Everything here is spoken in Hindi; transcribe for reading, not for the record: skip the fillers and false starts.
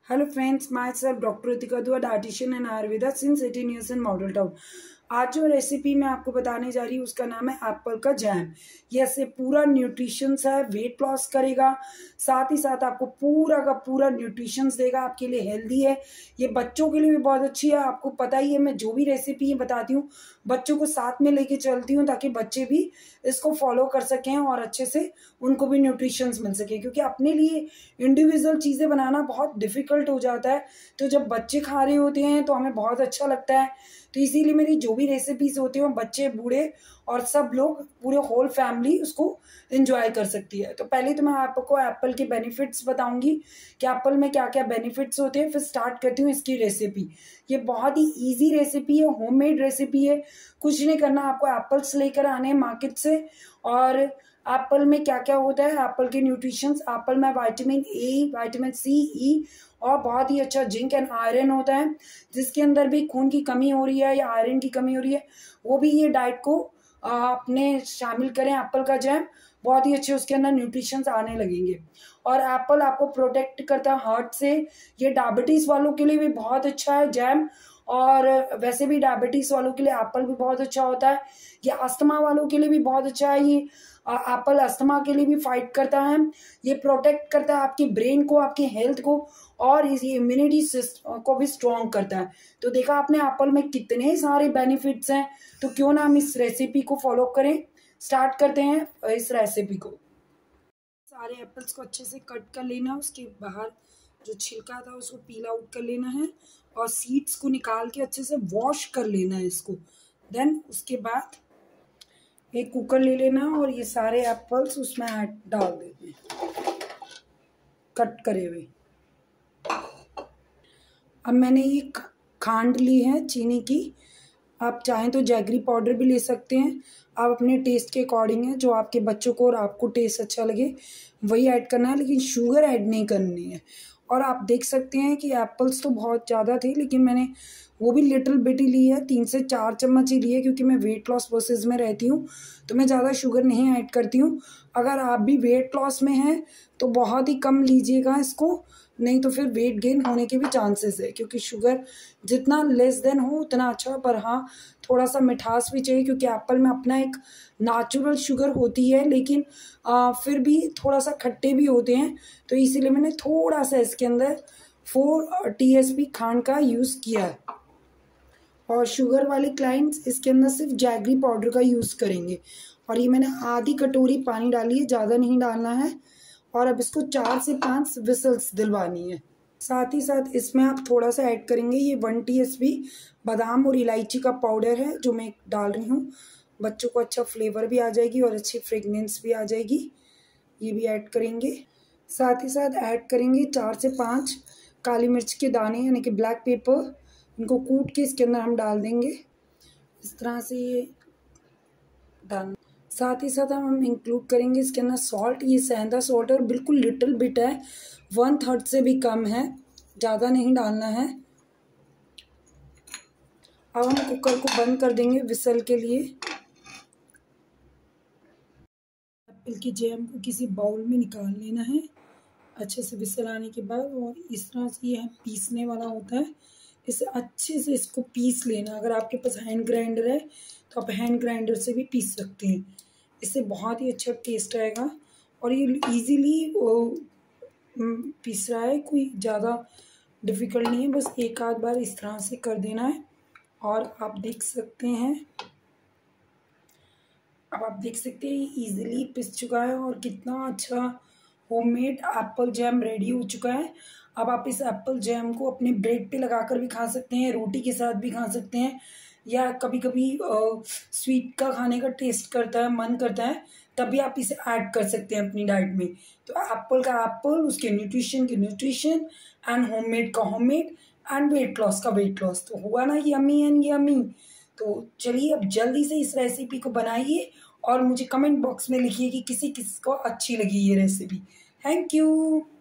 Hello friends, myself Dr. Ritika Dua, dietitian and Ayurveda since 18 years in Model Town. आज जो रेसिपी मैं आपको बताने जा रही हूँ उसका नाम है एप्पल का जैम। ये ऐसे पूरा न्यूट्रिशंस है, वेट लॉस करेगा, साथ ही साथ आपको पूरा का पूरा न्यूट्रिशंस देगा, आपके लिए हेल्दी है। ये बच्चों के लिए भी बहुत अच्छी है। आपको पता ही है, मैं जो भी रेसिपी बताती हूँ बच्चों को साथ में लेके चलती हूँ ताकि बच्चे भी इसको फॉलो कर सकें और अच्छे से उनको भी न्यूट्रिशंस मिल सके, क्योंकि अपने लिए इंडिविजुअल चीज़ें बनाना बहुत डिफिकल्ट हो जाता है। तो जब बच्चे खा रहे होते हैं तो हमें बहुत अच्छा लगता है। तो इसीलिए मेरी जो भी रेसिपीज होती हैं बच्चे बूढ़े और सब लोग, पूरे होल फैमिली उसको एंजॉय कर सकती है। तो पहले तो मैं आपको एप्पल के बेनिफिट्स बताऊंगी कि एप्पल में क्या क्या बेनिफिट्स होते हैं, फिर स्टार्ट करती हूँ इसकी रेसिपी। ये बहुत ही इजी रेसिपी है, होममेड रेसिपी है। कुछ नहीं करना, आपको एप्पल्स लेकर आने हैं मार्केट से। और एप्पल में क्या क्या होता है, एप्पल के न्यूट्रिशंस, एप्पल में vitamin A, vitamin C, E और बहुत ही अच्छा जिंक एंड आयरन होता है। जिसके अंदर भी खून की कमी हो रही है या आयरन की कमी हो रही है, वो भी ये डाइट को अपने शामिल करें। एप्पल का जैम बहुत ही अच्छे उसके अंदर न्यूट्रिशंस आने लगेंगे। और एप्पल आपको प्रोटेक्ट करता है हार्ट से। ये डायबिटीज़ वालों के लिए भी बहुत अच्छा है जैम, और वैसे भी डायबिटीज़ वालों के लिए एप्पल भी बहुत अच्छा होता है। ये अस्थमा वालों के लिए भी बहुत अच्छा है। ये एप्पल अस्थमा के लिए भी फाइट करता है। ये प्रोटेक्ट करता है आपकी ब्रेन को, आपकी हेल्थ को, और ये इम्यूनिटी सिस्टम को भी स्ट्रॉन्ग करता है। तो देखा आपने एप्पल में कितने सारे बेनिफिट्स हैं। तो क्यों ना हम इस रेसिपी को फॉलो करें। स्टार्ट करते हैं इस रेसिपी को। सारे एप्पल्स को अच्छे से कट कर लेना, उसके बाहर जो छिलका था उसको पील आउट कर लेना है और सीड्स को निकाल के अच्छे से वॉश कर लेना है इसको। देन उसके बाद एक कुकर ले लेना और ये सारे एप्पल्स उसमें डाल देने कट करे हुए। अब मैंने ये खांड ली है चीनी की, आप चाहें तो जैगरी पाउडर भी ले सकते हैं। आप अपने टेस्ट के अकॉर्डिंग है, जो आपके बच्चों को और आपको टेस्ट अच्छा लगे वही ऐड करना है, लेकिन शुगर ऐड नहीं करनी है। और आप देख सकते हैं कि एप्पल्स तो बहुत ज़्यादा थे, लेकिन मैंने वो भी लिटिल बिट ही ली है, 3 से 4 चम्मच ही ली है, क्योंकि मैं वेट लॉस प्रोसेस में रहती हूँ तो मैं ज़्यादा शुगर नहीं ऐड करती हूँ। अगर आप भी वेट लॉस में हैं तो बहुत ही कम लीजिएगा इसको, नहीं तो फिर वेट गेन होने के भी चांसेस है, क्योंकि शुगर जितना लेस देन हो उतना अच्छा। पर हाँ, थोड़ा सा मिठास भी चाहिए, क्योंकि एप्पल में अपना एक नेचुरल शुगर होती है, लेकिन फिर भी थोड़ा सा खट्टे भी होते हैं। तो इसीलिए मैंने थोड़ा सा इसके अंदर 4 TSP खांड का यूज़ किया है। और शुगर वाले क्लाइंट्स इसके अंदर सिर्फ जैगरी पाउडर का यूज़ करेंगे। और ये मैंने आधी कटोरी पानी डाली है, ज़्यादा नहीं डालना है। और अब इसको 4 से 5 विसल्स दिलवानी है। साथ ही साथ इसमें आप थोड़ा सा ऐड करेंगे, ये 1 TSP बादाम और इलायची का पाउडर है जो मैं डाल रही हूँ। बच्चों को अच्छा फ्लेवर भी आ जाएगी और अच्छी फ्रेगनेंस भी आ जाएगी। ये भी ऐड करेंगे। साथ ही साथ ऐड करेंगे 4 से 5 काली मिर्च के दाने, यानी कि ब्लैक पेपर। इनको कूट के इसके अंदर हम डाल देंगे, इस तरह से ये डाल। साथ ही साथ हम इंक्लूड करेंगे इसके अंदर सॉल्ट। ये सेंधा सॉल्ट है और बिल्कुल लिटिल बिट है, 1/3 से भी कम है, ज़्यादा नहीं डालना है। अब हम कुकर को बंद कर देंगे विसल के लिए। एप्पल की जैम को किसी बाउल में निकाल लेना है अच्छे से विसल आने के बाद, और इस तरह से ये पीसने वाला होता है। इसे अच्छे से इसको पीस लेना। अगर आपके पास हैंड ग्राइंडर है तो आप हैंड ग्राइंडर से भी पीस सकते हैं, इससे बहुत ही अच्छा टेस्ट आएगा। और ये इजीली पीस रहा है, कोई ज़्यादा डिफ़िकल्ट नहीं है, बस एक आध बार इस तरह से कर देना है। और आप देख सकते हैं, अब आप देख सकते हैं ये ईजिली पिस चुका है और कितना अच्छा होममेड एप्पल जैम रेडी हो चुका है। अब आप इस एप्पल जैम को अपने ब्रेड पे लगाकर भी खा सकते हैं, रोटी के साथ भी खा सकते हैं, या कभी कभी स्वीट का खाने का टेस्ट करता है, मन करता है, तभी आप इसे ऐड कर सकते हैं अपनी डाइट में। तो एप्पल का एप्पल, उसके न्यूट्रिशन के न्यूट्रिशन, एंड होममेड का होममेड, एंड वेट लॉस का वेट लॉस। तो हुआ ना यम्मी एंड यम्मी। तो चलिए अब जल्दी से इस रेसिपी को बनाइए और मुझे कमेंट बॉक्स में लिखिए कि किसी किस को अच्छी लगी ये रेसिपी। Thank you.